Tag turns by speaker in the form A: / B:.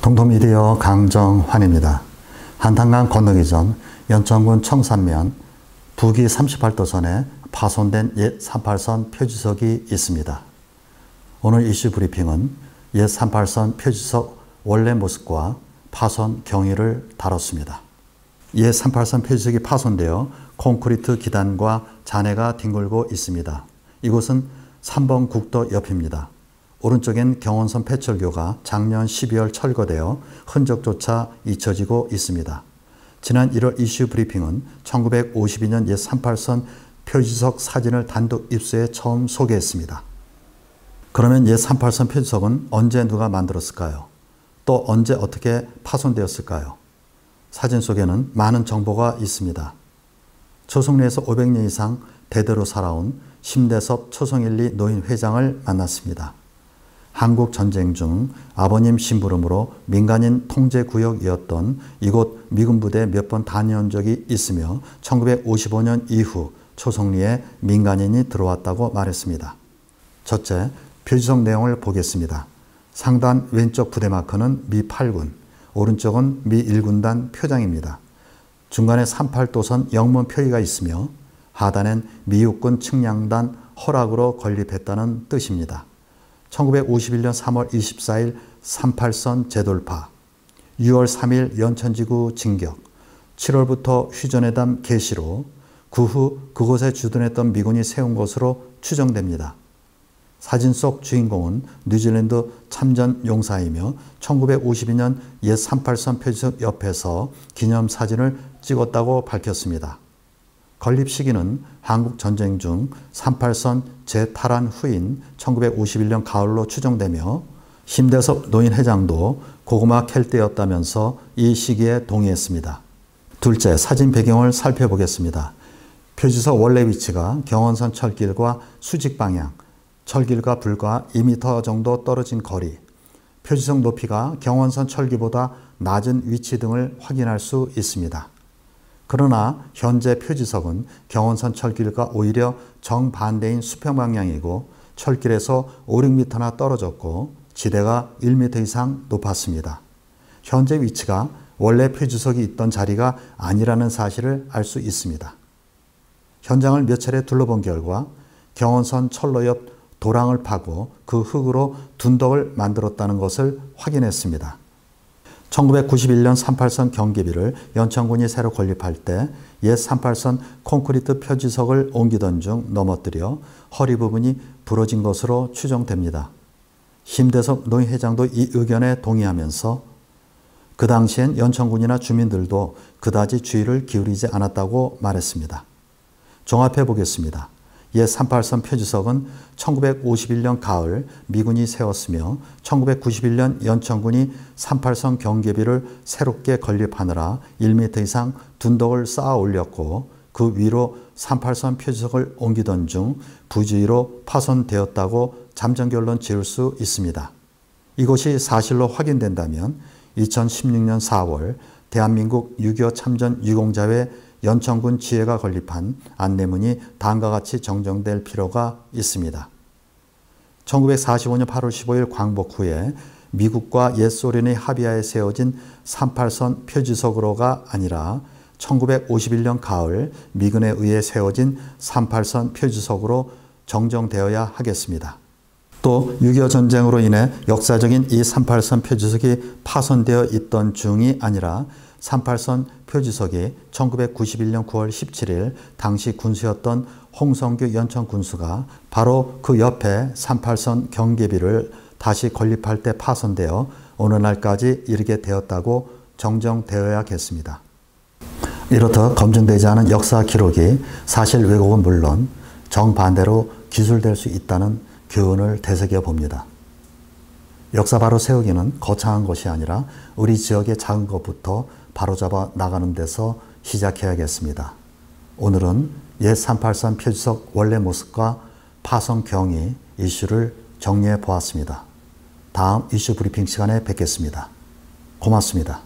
A: 동도미디어 강정환입니다. 한탄강 건너기 전 연천군 청산면 북위 38도선에 파손된 옛 38선 표지석이 있습니다. 오늘 이슈 브리핑은 옛 38선 표지석 원래 모습과 파손 경위를 다뤘습니다. 옛 38선 표지석이 파손되어 콘크리트 기단과 잔해가 뒹굴고 있습니다. 이곳은 3번 국도 옆입니다. 오른쪽엔 경원선 폐철교가 작년 12월 철거되어 흔적조차 잊혀지고 있습니다. 지난 1월 이슈 브리핑은 1952년 옛 38선 표지석 사진을 단독 입수해 처음 소개했습니다. 그러면 옛 38선 표지석은 언제 누가 만들었을까요? 또 언제 어떻게 파손되었을까요? 사진 속에는 많은 정보가 있습니다. 초성리에서 500년 이상 대대로 살아온 심대섭 초성일리 노인 회장을 만났습니다. 한국전쟁 중 아버님 심부름으로 민간인 통제구역이었던 이곳 미군 부대에 몇 번 다녀온 적이 있으며 1955년 이후 초성리에 민간인이 들어왔다고 말했습니다. 첫째, 표지석 내용을 보겠습니다. 상단 왼쪽 부대 마크는 미 8군, 오른쪽은 미 1군단 표장입니다. 중간에 38도선 영문 표기가 있으며 하단엔 미육군 측량단 허락으로 건립했다는 뜻입니다. 1951년 3월 24일 38선 재돌파, 6월 3일 연천지구 진격, 7월부터 휴전회담 개시로 그 후 그곳에 주둔했던 미군이 세운 것으로 추정됩니다. 사진 속 주인공은 뉴질랜드 참전 용사이며 1952년 옛 38선 표지석 옆에서 기념사진을 찍었다고 밝혔습니다. 건립 시기는 한국전쟁 중 38선 재탈환 후인 1951년 가을로 추정되며 심대섭 노인 회장도 고구마 캘 때였다면서 이 시기에 동의했습니다. 둘째, 사진 배경을 살펴보겠습니다. 표지석 원래 위치가 경원선 철길과 수직 방향, 철길과 불과 2m 정도 떨어진 거리, 표지석 높이가 경원선 철기보다 낮은 위치 등을 확인할 수 있습니다. 그러나 현재 표지석은 경원선 철길과 오히려 정반대인 수평 방향이고 철길에서 5, 6m나 떨어졌고 지대가 1m 이상 높았습니다. 현재 위치가 원래 표지석이 있던 자리가 아니라는 사실을 알 수 있습니다. 현장을 몇 차례 둘러본 결과 경원선 철로 옆 도랑을 파고 그 흙으로 둔덕을 만들었다는 것을 확인했습니다. 1991년 38선 경계비를 연천군이 새로 건립할 때 옛 38선 콘크리트 표지석을 옮기던 중 넘어뜨려 허리 부분이 부러진 것으로 추정됩니다. 심대섭 노인 회장도 이 의견에 동의하면서 그 당시엔 연천군이나 주민들도 그다지 주의를 기울이지 않았다고 말했습니다. 종합해 보겠습니다. 옛 38선 표지석은 1951년 가을 미군이 세웠으며 1991년 연천군이 38선 경계비를 새롭게 건립하느라 1m 이상 둔덕을 쌓아 올렸고 그 위로 38선 표지석을 옮기던 중 부주의로 파손되었다고 잠정결론 지을 수 있습니다. 이것이 사실로 확인된다면 2016년 4월 대한민국 6.25 참전 유공자회 연천군 지회가 건립한 안내문이 다음과 같이 정정될 필요가 있습니다. 1945년 8월 15일 광복 후에 미국과 옛 소련의 합의하에 세워진 38선 표지석으로가 아니라 1951년 가을 미군에 의해 세워진 38선 표지석으로 정정되어야 하겠습니다. 또 6.25 전쟁으로 인해 역사적인 이 38선 표지석이 파손되어 있던 중이 아니라 38선 표지석이 1991년 9월 17일 당시 군수였던 홍성규 연천 군수가 바로 그 옆에 38선 경계비를 다시 건립할 때 파손되어 오늘날까지 이르게 되었다고 정정되어야겠습니다. 이렇듯 검증되지 않은 역사 기록이 사실 왜곡은 물론 정반대로 기술될 수 있다는 교훈을 되새겨 봅니다. 역사 바로 세우기는 거창한 것이 아니라 우리 지역의 작은 것부터 바로잡아 나가는 데서 시작해야겠습니다. 오늘은 옛 38선 표지석 원래 모습과 파손 경위 이슈를 정리해 보았습니다. 다음 이슈 브리핑 시간에 뵙겠습니다. 고맙습니다.